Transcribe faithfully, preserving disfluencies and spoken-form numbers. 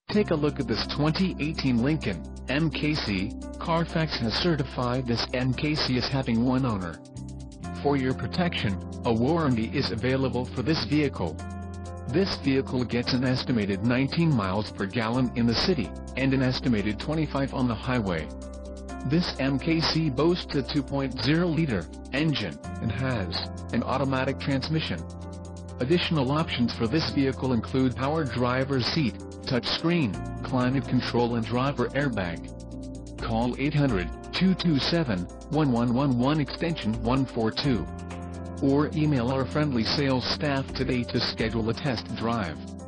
Take a look at this twenty eighteen Lincoln M K C. Carfax has certified this M K C as having one owner. For your protection, a warranty is available for this vehicle. This vehicle gets an estimated nineteen miles per gallon in the city, and an estimated twenty-five on the highway. This M K C boasts a two point oh liter engine, and has an automatic transmission. Additional options for this vehicle include power driver's seat, touchscreen, climate control and driver airbag. Call eight hundred, two two seven, one one one one extension one forty-two. Or email our friendly sales staff today to schedule a test drive.